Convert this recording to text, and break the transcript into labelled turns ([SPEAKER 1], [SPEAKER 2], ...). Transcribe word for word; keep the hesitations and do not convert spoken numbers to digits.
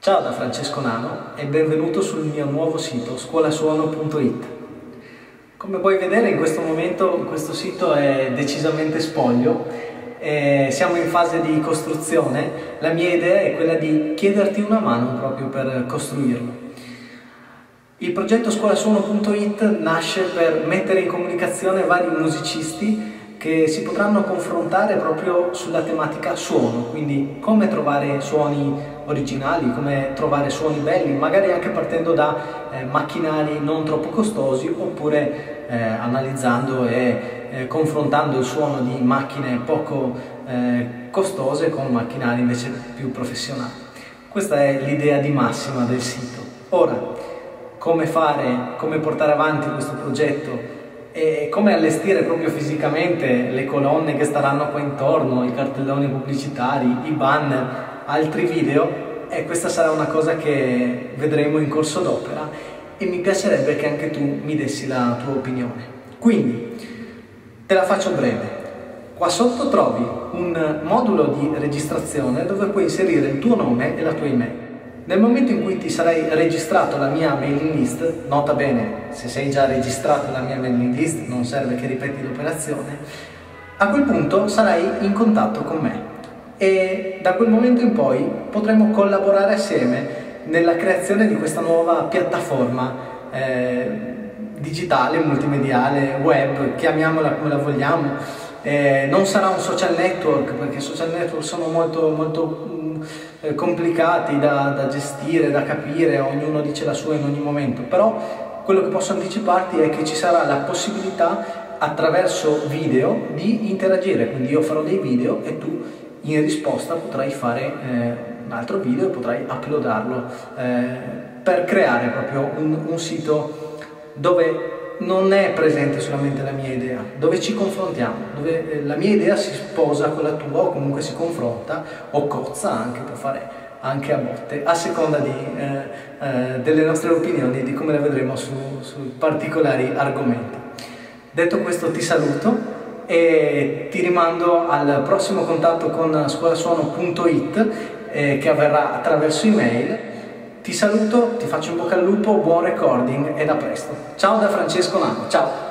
[SPEAKER 1] Ciao da Francesco Nano e benvenuto sul mio nuovo sito scuolasuono punto it. Come puoi vedere in questo momento questo sito è decisamente spoglio, e siamo in fase di costruzione. La mia idea è quella di chiederti una mano proprio per costruirlo. Il progetto scuolasuono punto it nasce per mettere in comunicazione vari musicisti che si potranno confrontare proprio sulla tematica suono, quindi come trovare suoni originali, come trovare suoni belli, magari anche partendo da eh, macchinari non troppo costosi, oppure eh, analizzando e eh, confrontando il suono di macchine poco eh, costose con macchinari invece più professionali. Questa è l'idea di massima del sito. Ora, come fare, come portare avanti questo progetto e come allestire proprio fisicamente le colonne che staranno qua intorno, i cartelloni pubblicitari, i banner, altri video, e questa sarà una cosa che vedremo in corso d'opera e mi piacerebbe che anche tu mi dessi la tua opinione. Quindi, te la faccio breve. Qua sotto trovi un modulo di registrazione dove puoi inserire il tuo nome e la tua email. Nel momento in cui ti sarai registrato alla mia mailing list, nota bene, se sei già registrato alla mia mailing list non serve che ripeti l'operazione, a quel punto sarai in contatto con me e da quel momento in poi potremo collaborare assieme nella creazione di questa nuova piattaforma eh, digitale, multimediale, web, chiamiamola come la vogliamo. Eh, non sarà un social network, perché i social network sono molto, molto mh, complicati da, da gestire, da capire, ognuno dice la sua in ogni momento, però quello che posso anticiparti è che ci sarà la possibilità attraverso video di interagire, quindi io farò dei video e tu in risposta potrai fare eh, un altro video e potrai uploadarlo eh, per creare proprio un, un sito dove non è presente solamente la mia idea, dove ci confrontiamo, dove la mia idea si sposa con la tua o comunque si confronta o cozza, anche può fare anche a botte, a seconda di, eh, eh, delle nostre opinioni e di come la vedremo su, su particolari argomenti. Detto questo ti saluto e ti rimando al prossimo contatto con scuolasuono punto it eh, che avverrà attraverso email. Ti saluto, ti faccio in bocca al lupo, buon recording ed a presto. Ciao da Francesco Nano, ciao!